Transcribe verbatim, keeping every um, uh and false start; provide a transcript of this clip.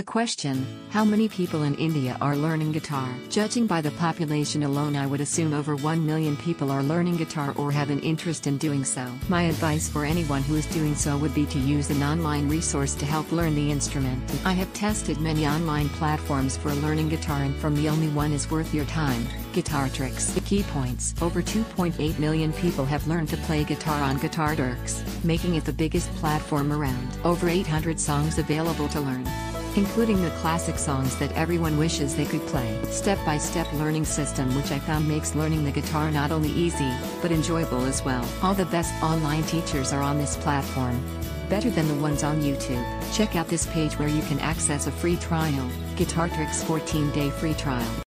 The question, how many people in India are learning guitar? Judging by the population alone, I would assume over one million people are learning guitar or have an interest in doing so. My advice for anyone who is doing so would be to use an online resource to help learn the instrument. I have tested many online platforms for learning guitar, and from the only one is worth your time, Guitar Tricks. The key points: over two point eight million people have learned to play guitar on Guitar Tricks, making it the biggest platform around. Over eight hundred songs available to learn, including the classic songs that everyone wishes they could play. Step-by-step learning system, which I found makes learning the guitar not only easy, but enjoyable as well. All the best online teachers are on this platform, better than the ones on YouTube. Check out this page where you can access a free trial, Guitar Tricks fourteen day free trial.